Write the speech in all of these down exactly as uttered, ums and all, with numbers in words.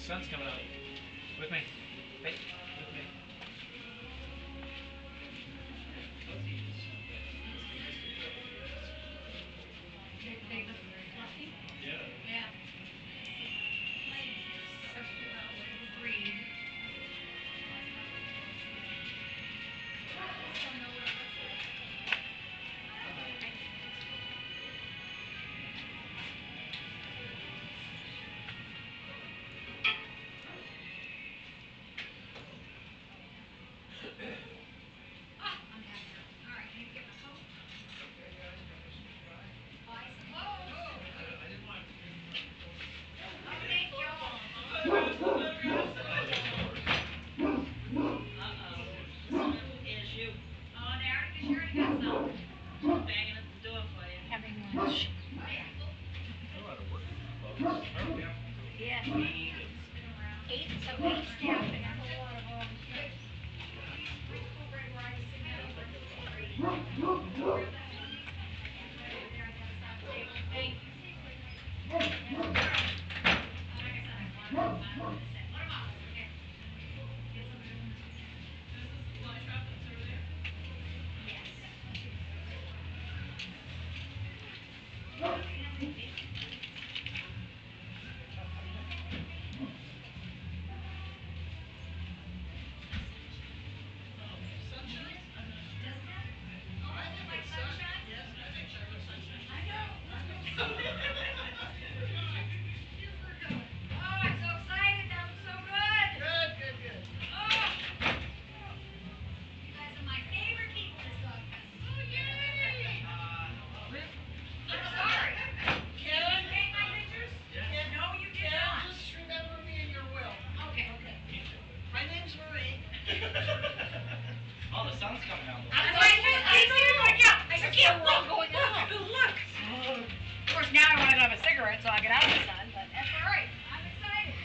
Sun's coming out. With me. Hey, with me. They, they look fluffy. Yeah. Yeah. Especially that little green. Ah, I'm happy now. All right, I need to get my coat. Okay, guys, permission to try? I suppose. Oh, I didn't want to. Oh, thank you. Oh, there's yours. Uh-oh. Who is you? Oh, they already, cause you already got some. She's banging at the door for you. Having lunch. I know how to work clothes. Oh, yeah. Yeah. Eight. Eight, so eight staff and a whole lot of, um, right where I was sitting down. Thank you. Like I said, I wanted to, I wanted to say, put 'em up. Okay. Get some. This is the fly shop that's over there? Yes. Sunshine? Doesn't it? Oh, I doesn't it think like it's sun. sunshine? Yes, I think chocolate sunshine. I know. Let's go see. Super good. Oh, I'm so excited. That looks so good. Good, good, good. Oh. You guys are my favorite people this dog fest. Oh, yay. I'm sorry. Ken? Did you paint my pictures? Ken, No, you did Ken, not. just remember me in your will. Okay. Okay. My name's Marie. Oh, the sun's coming out. I know. I know. Yeah. I can't look. Going out. Look. Of course, now I want to have a cigarette so I get out of the sun, but that's all right. I'm excited.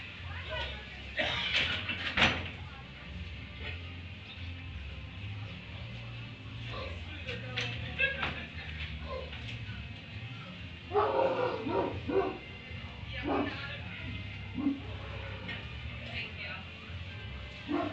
Thank you.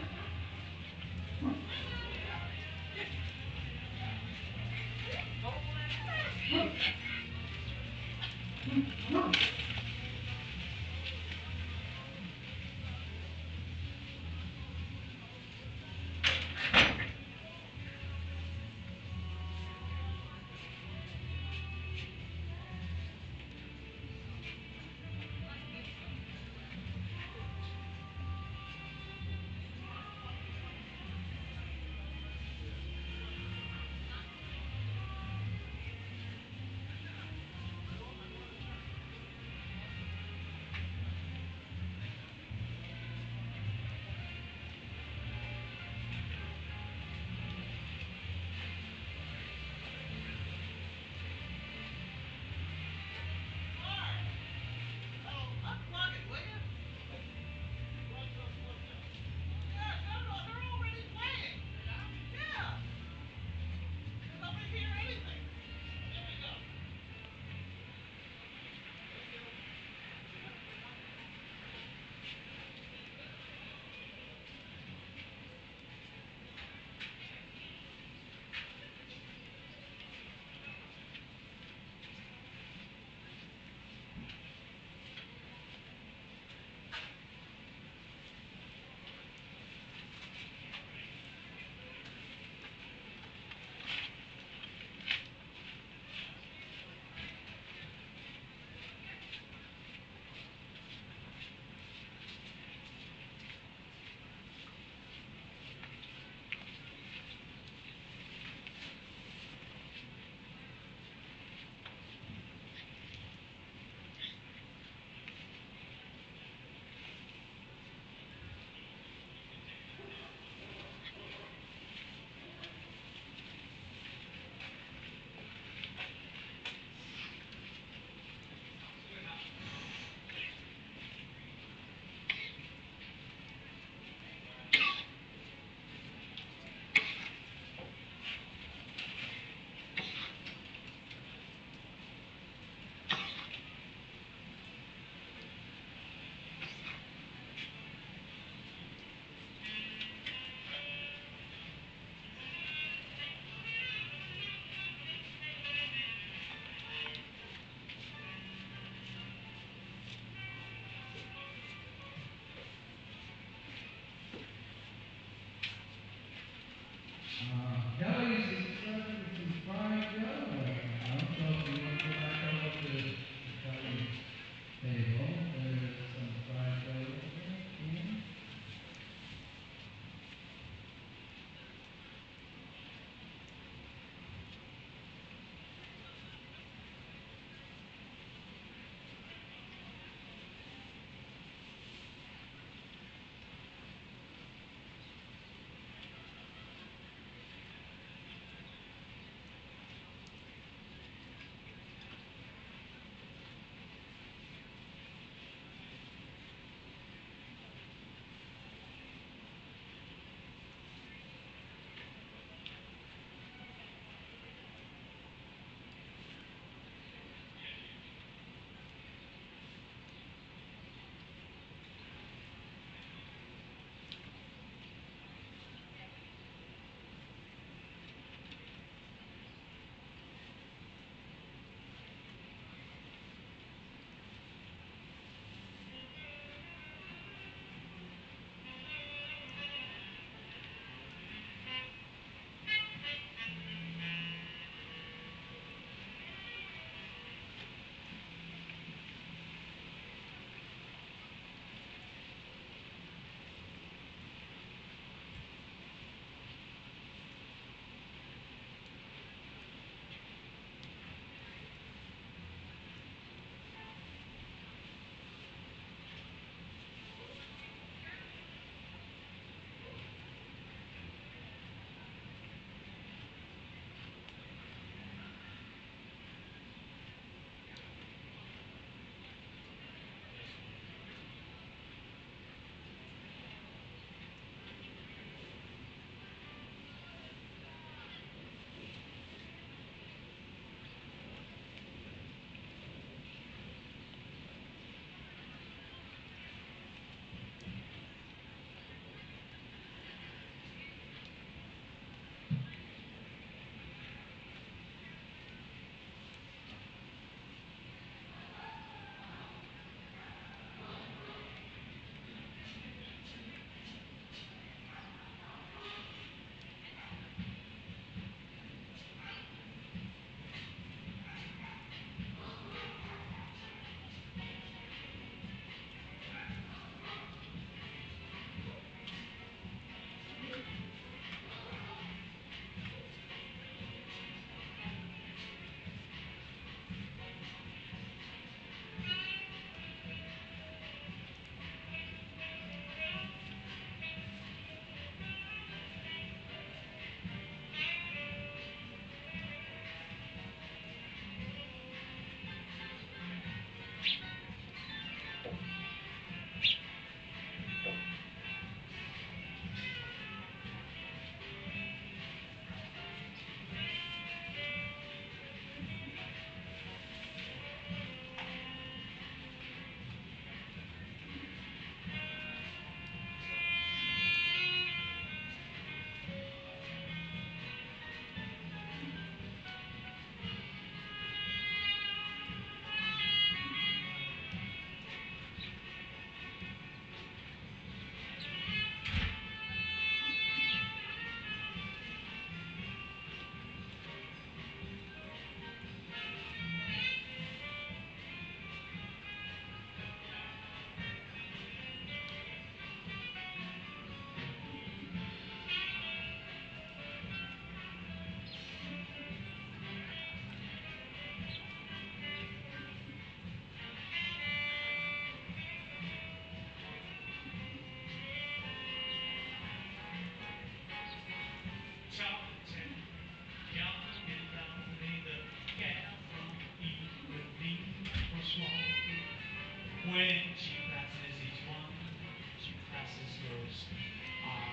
When she passes each one, she passes goes on.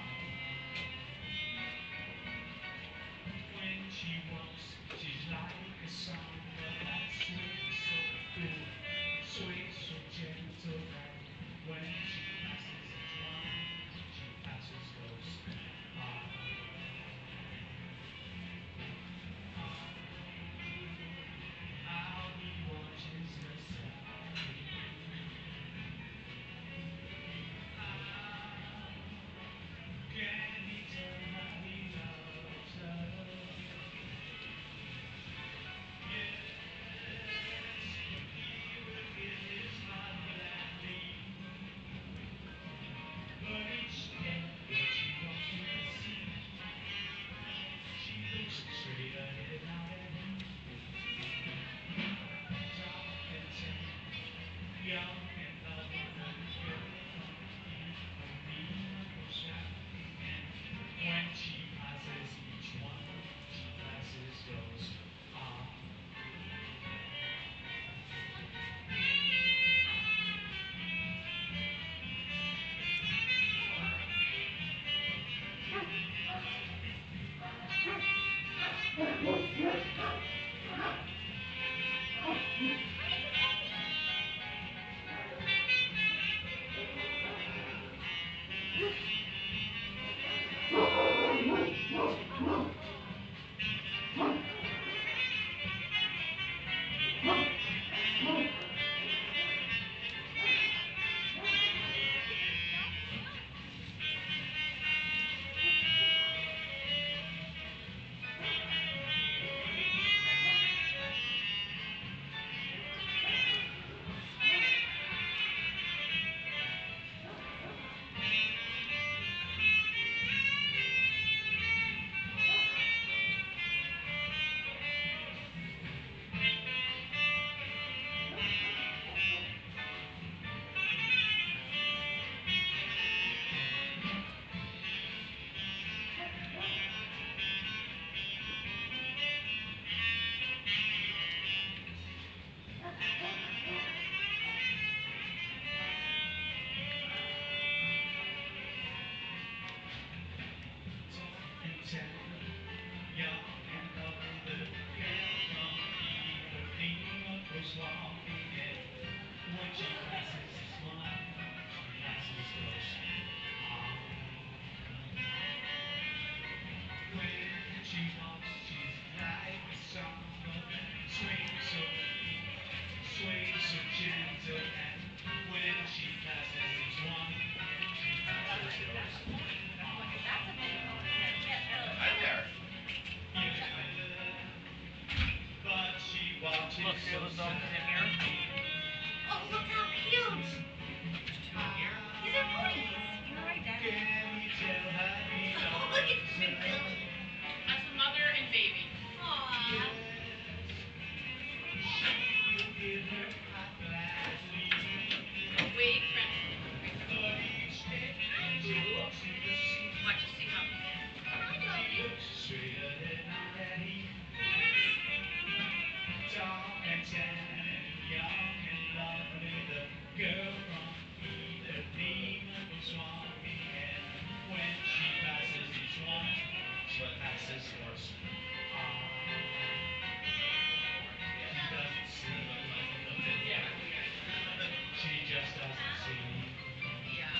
When she walks, she's like a samba that sways so cool, sways so gentle that when she passes each one, she passes goes on. How he watches her sadly. How can he tell her he loves her? Yes, he will give his heart gladly. But each day when she walks to the sea, she looks straight ahead, not at him. Dark and tender, young and lovely, the girl from Ipanema goes walking, and when she passes each one, she passes goes on. Tall and tender, young and lovely, the girl from Ipanema goes walking, and when she passes this one, she passes goes on. When she walks, she's like a samba that swings so cool, sways so gentle, and when she passes each one, she passes goes on. Hi there. But she watches Look, see so those donkeys in here? sadly. Oh, look how cute. There's two in here. These are ponies. You're right, Dad. Can he tell her he Oh, look at loves Big her? Billy. That's the mother and baby. Aww. Yes, she will give her heart gladly. Wait, French. But each day when she walks to the sea, Watch you see how. Hi, she Doggy. looks straight ahead, not at him. Tall and tan and young and lovely, the girl from Ipanema goes walking, and when she passes each one, she passes goes on. She doesn't see, Yeah. she just doesn't see. Yeah.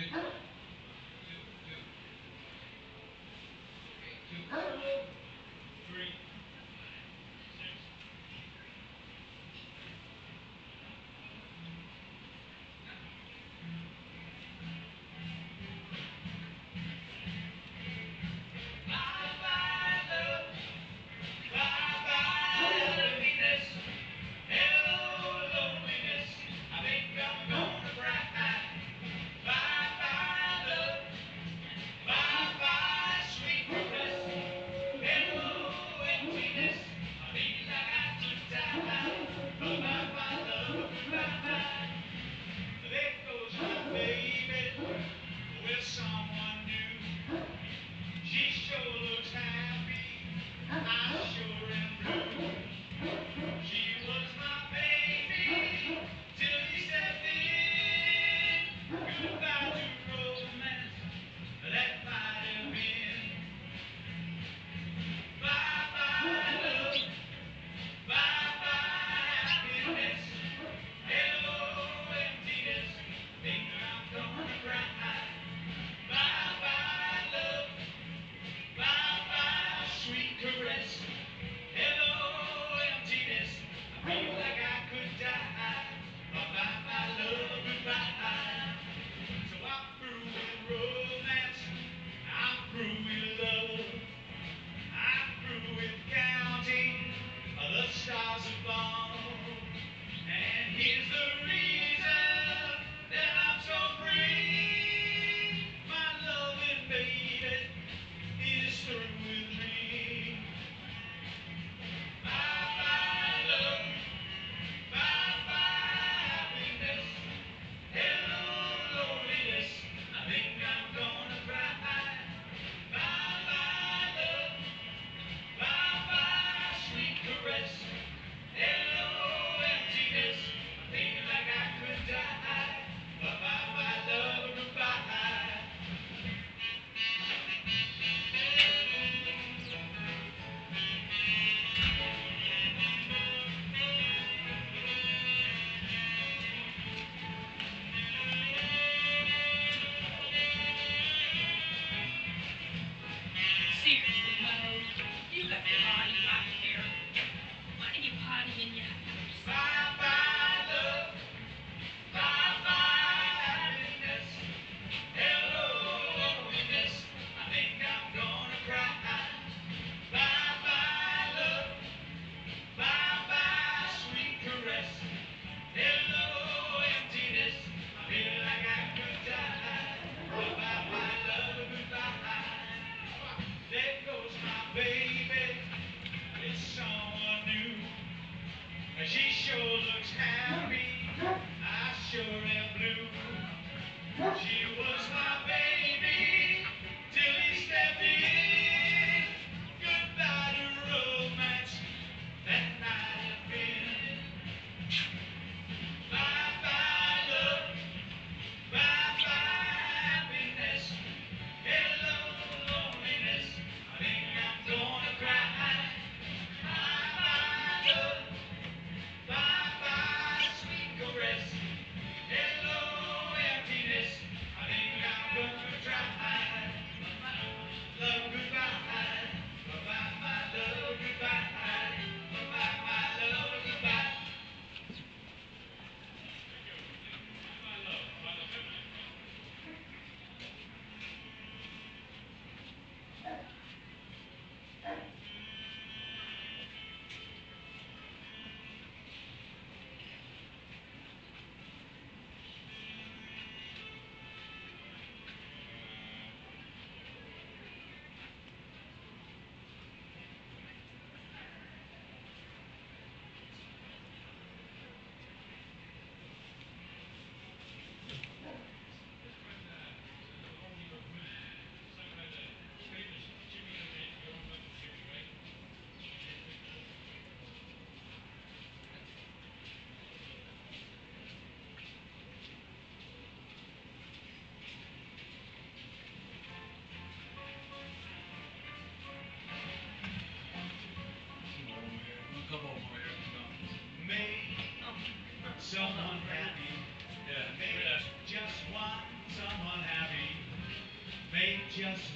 Bye-bye, sweet Christmas.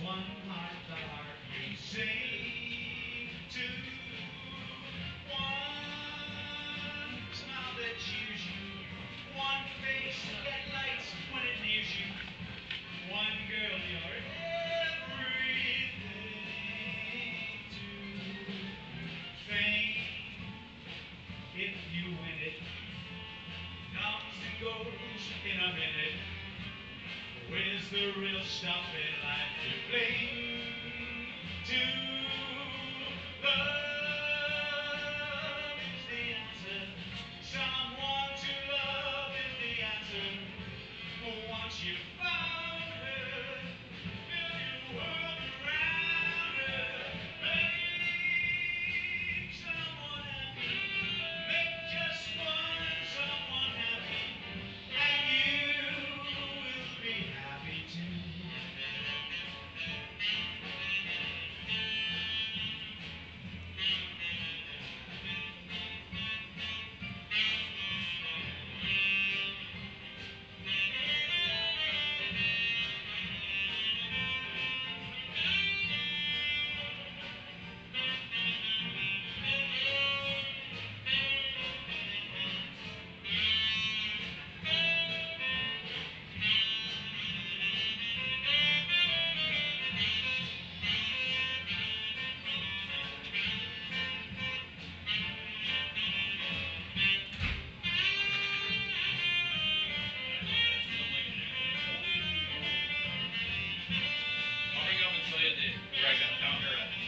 one heart to heart you sing to. One smile that cheers you, one face that lights when it nears you, one girl you're everything to. Fame, if you win it, comes and goes in a minute. Where's the real stuff in life to cling to? Love is the answer. Someone to love is the answer. Once you found her, build your world around her. Make someone happy. Make just one someone happy. And you will be happy too. I'll bring it up and tell you that where I got found her at.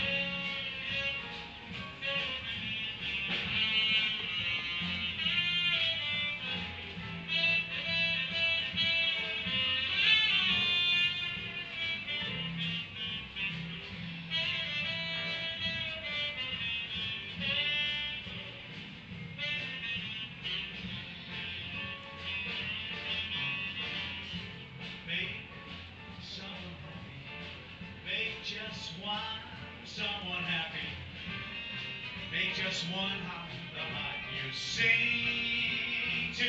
Make someone happy. Make just one someone happy. Make just one heart the heart you sing to.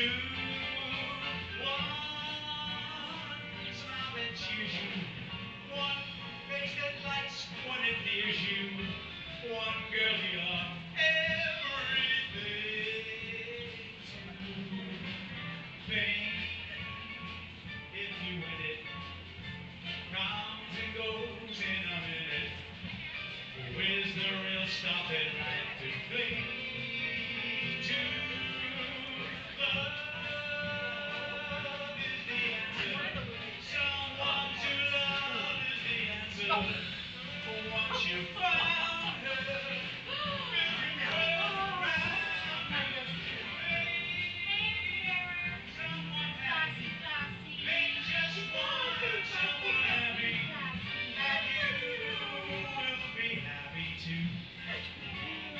One smile that cheers you. One face that lights when it nears you. One girl you're everything to. Fame, if you win it, comes and goes in a minute. Where's the real stuff in life to cling to? Love is the answer. Someone to love is the answer. Once you found her, build your world around her. Make someone happy. Make just one someone happy. And you will be happy too.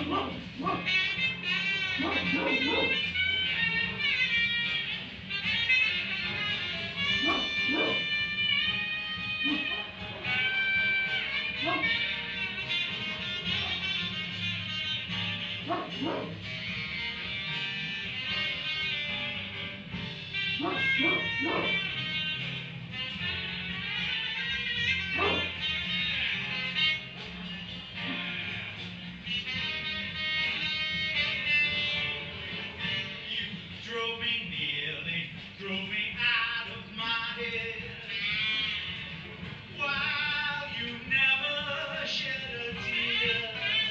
Drove me nearly, drove me out of my head. While you never shed a tear.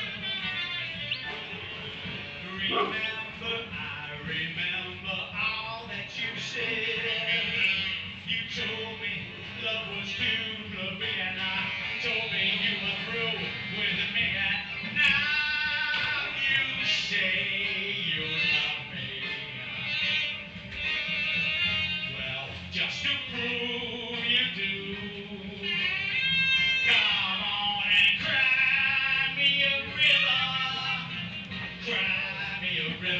Remember, I remember all that you said. You told me love was too blurry, and I told me you were through with me. And now you say you love me. Well, just to prove you do, come on and cry me a river, cry me a river.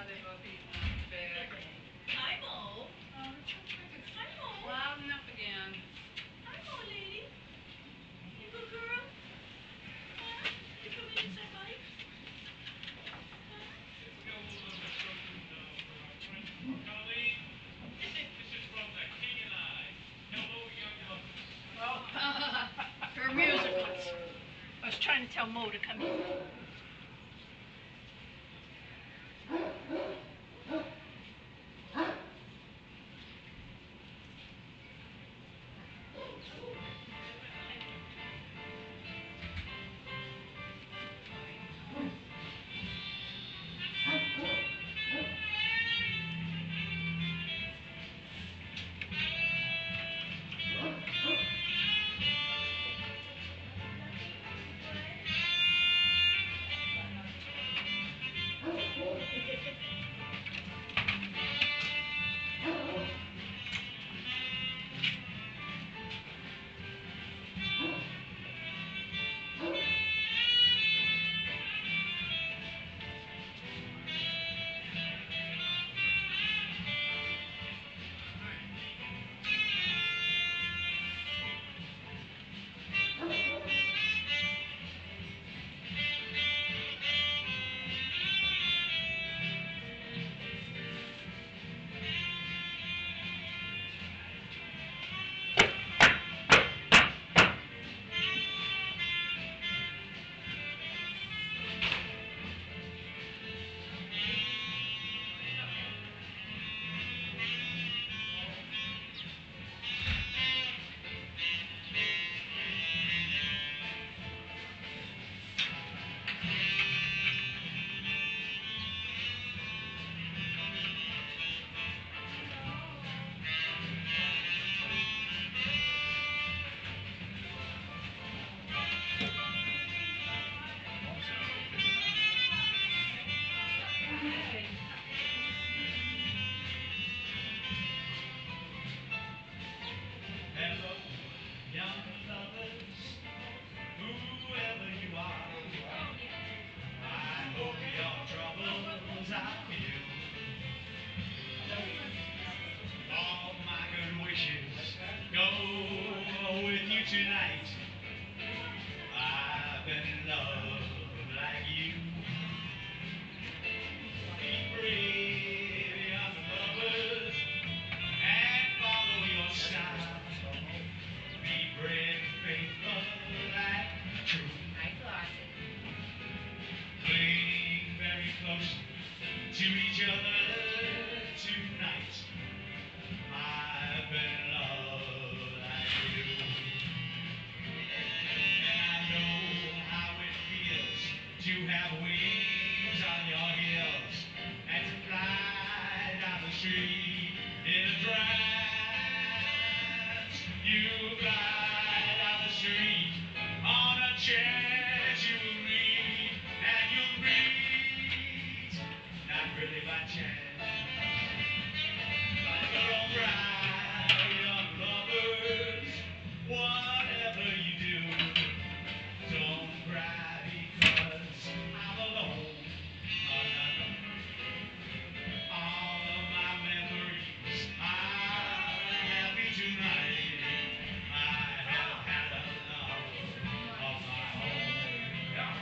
they both eating up big. Hi, Mo. Oh, it's so pretty. Hi, Mo. Loud enough again. Hi, Mo, lady. You good girl? Huh? You coming inside, buddy? Got a little bit of a token uh, for our friend Colleen. This is from The King and I. Hello, young lovers. Oh, her musicals. I was trying to tell Mo to come in. Hello, young lovers, whoever you are. I hope your troubles are few. All my good wishes go with you tonight. I've been in love like you. Be brave, young lovers, and follow your style. Be brave, faithful, and true. Cling very close to each other tonight. I've been in love like you. And I know how it feels to have wings on your heels and to fly down the street in a trance. You fly down the street on a chance you will meet, and you'll meet not really by chance. Don't cry, young lovers, whatever you do. Don't cry because I'm alone. No, no, no. All of my memories are happy tonight. I have had enough of my own.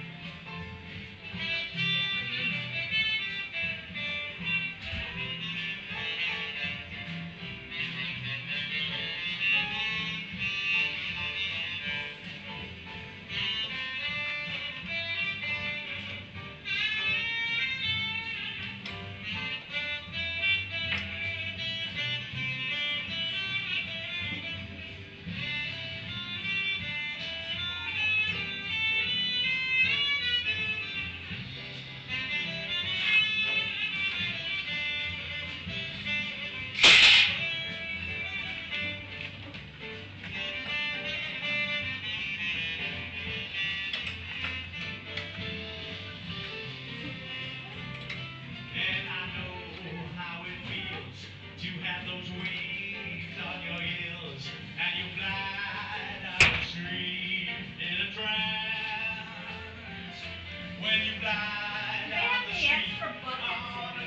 And I know how it feels to have those wings on your heels, and you fly down the street in a trance. When you fly down the street on a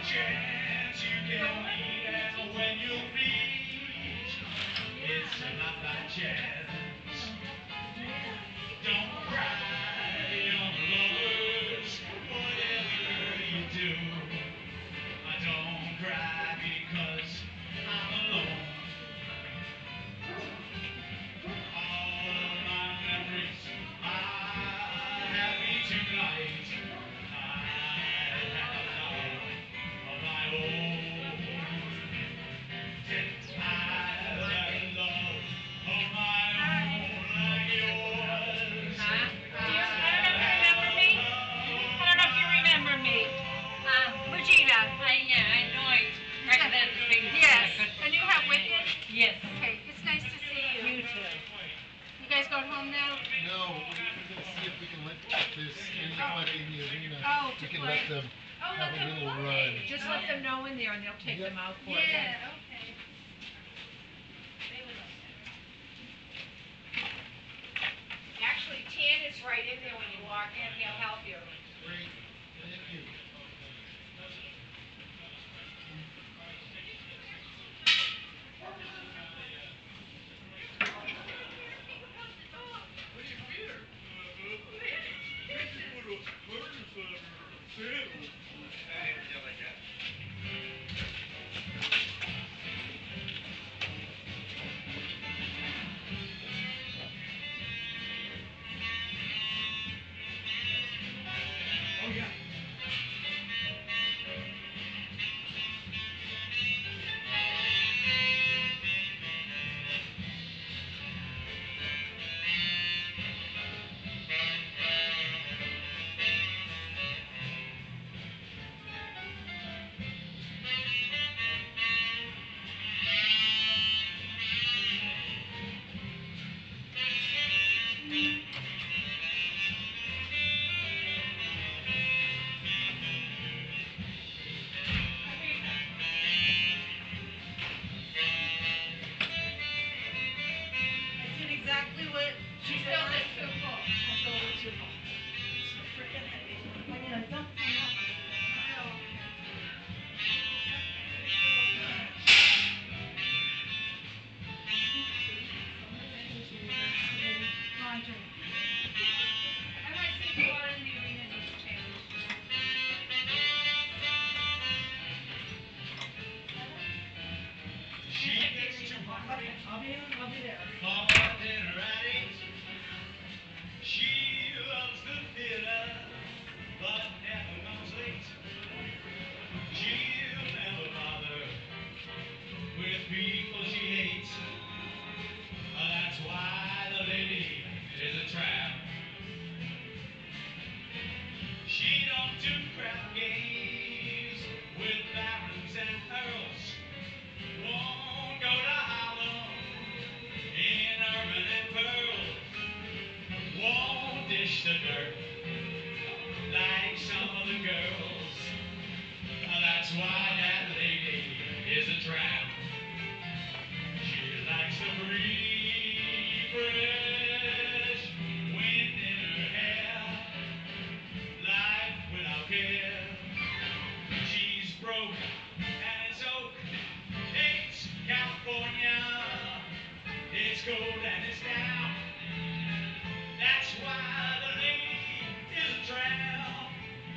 can let them Oh, have let a them little play. run. Just let them know in there and they'll take Yep. them out for you. Yeah, okay. They would love that. Actually, Tan is right in there when you walk in, he'll help you. Great, thank you. What do you feed her? Put those burgers on her sandals. I never did like that. Oh yeah. I did exactly what She said filled I it too full. I filled it too full. It's so frickin' heavy. I mean, I dumped some out. Oh, okay. Laundry. I might see the water in the arena needs change. She gets to party, Okay, I'll be in, I'll be there. Mama dinner at eight. She loves the theater, but never comes late. She'll never bother with people she hates. Uh, that's why the lady is a tramp. She don't do crap games with barons and earls. Won't go to Harlem in urban and pearl. Won't dish the dirt like some of the girls. Uh, that's why that lady is a tramp. She likes to breathe fresh wind in her hair, life without care. She's broke and it's oak, it's California, it's cold and it's down. That's why the lady is a tramp.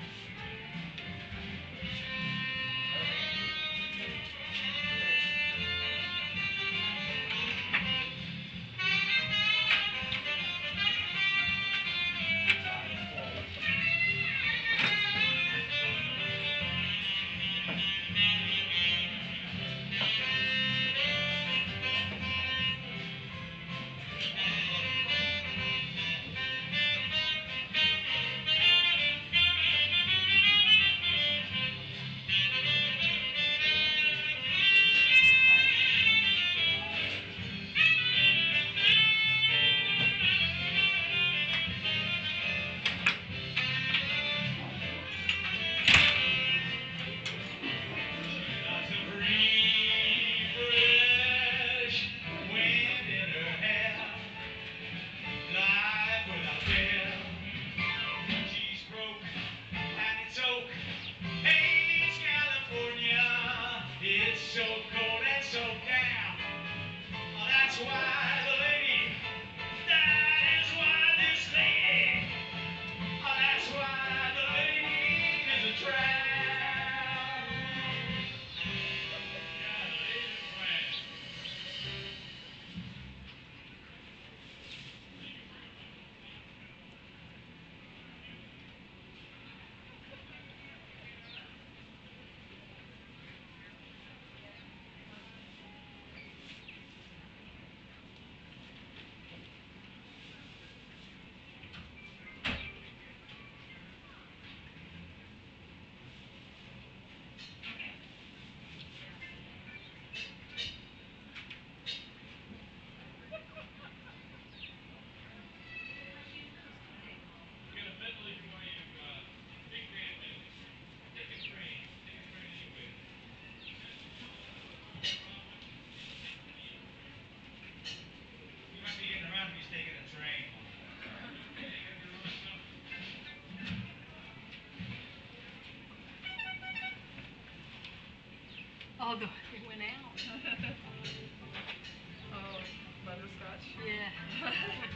Lots of breathe fresh wind in her hair, life without care. She's broke and it's oak, hey, it's California, it's so cold and so damn. Oh, that's why the lady, that is why this lady, oh, that's why the lady is a tramp. Yeah, the lady's a tramp. Get a medley for you, uh, big band medley. Oh, the, it went out. Oh, butterscotch. Yeah.